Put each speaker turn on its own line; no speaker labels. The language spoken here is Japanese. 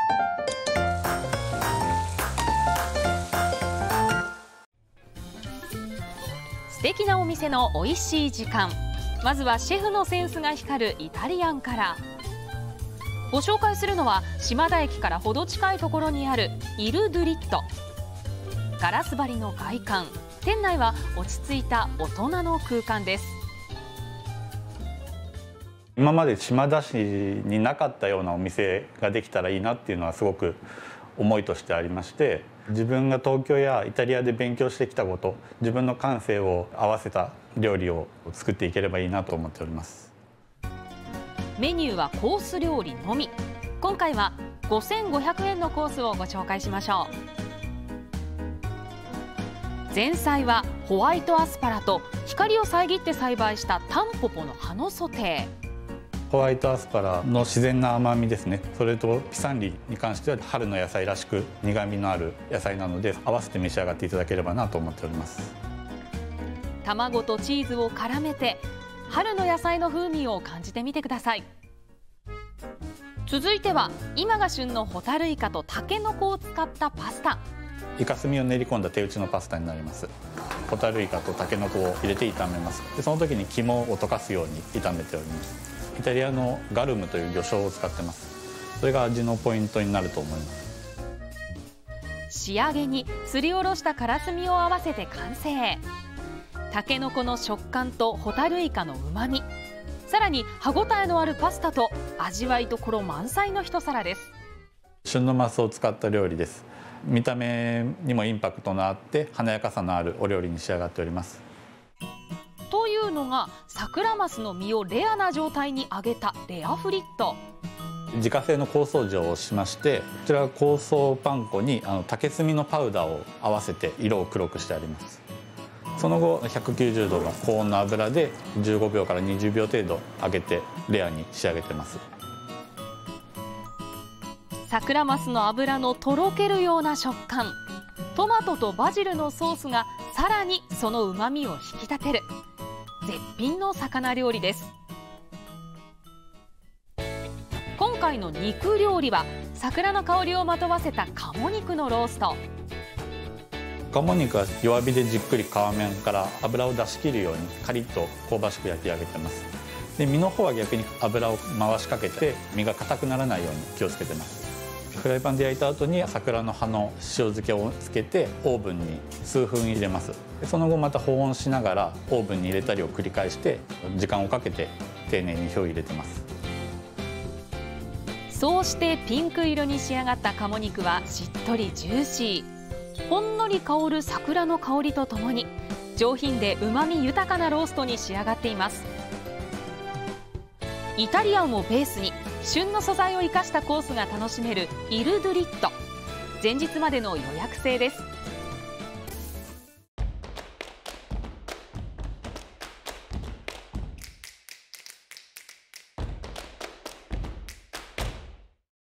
素敵なお店の美味しい時間、まずはシェフのセンスが光るイタリアンから。ご紹介するのは島田駅からほど近いところにあるイル・ドゥリット。ガラス張りの外観、店内は落ち着いた大人の空間です。
今まで島田市になかったようなお店ができたらいいなっていうのはすごく思いとしてありまして、自分が東京やイタリアで勉強してきたこと、自分の感性を合わせた料理を作っていければいいなと思っております。
メニューはコース料理のみ。今回は5500円のコースをご紹介しましょう。前菜はホワイトアスパラと光を遮って栽培したタンポポの葉のソテー。
ホワイトアスパラの自然な甘みですね。それとピサンリに関しては春の野菜らしく苦みのある野菜なので、合わせて召し上がっていただければなと思っております。
卵とチーズを絡めて春の野菜の風味を感じてみてください。続いては今が旬のホタルイカとタケノコを使ったパスタ。
イカスミを練り込んだ手打ちのパスタになります。ホタルイカとタケノコを入れて炒めます。でその時に肝を溶かすように炒めております。イタリアのガルムという魚醤を使ってます。それが味のポイントになると思います。
仕上げにすりおろしたカラスミを合わせて完成。タケノコの食感とホタルイカのうまみ、さらに歯ごたえのあるパスタと味わいどころ満載の一皿です。
旬のマスを使った料理です。見た目にもインパクトのあって華やかさのあるお料理に仕上がっております。
というのがサクラマスの身をレアな状態に揚げたレアフリット。
自家製の香草状をしまして、こちらは香草パン粉に竹炭のパウダーを合わせて色を黒くしてあります。その後190度の高温の油で15秒から20秒程度揚げてレアに仕上げてます。
サクラマスの油のとろけるような食感、トマトとバジルのソースがさらにそのうまみを引き立てる絶品の魚料理です。今回の肉料理は桜の香りをまとわせた鴨肉のロースト。
鴨肉は弱火でじっくり皮面から油を出し切るようにカリッと香ばしく焼き上げてます。で身の方は逆に油を回しかけて身が硬くならないように気をつけてます。フライパンで焼いた後に桜の葉の塩漬けをつけてオーブンに数分入れます。その後また保温しながらオーブンに入れたりを繰り返して時間をかけて丁寧に火を入れてます。
そうしてピンク色に仕上がった鴨肉はしっとりジューシー、ほんのり香る桜の香りとともに上品でうまみ豊かなローストに仕上がっています。イタリアンをベースに旬の素材を生かしたコースが楽しめるイル・ドゥリット。前日までの予約制です。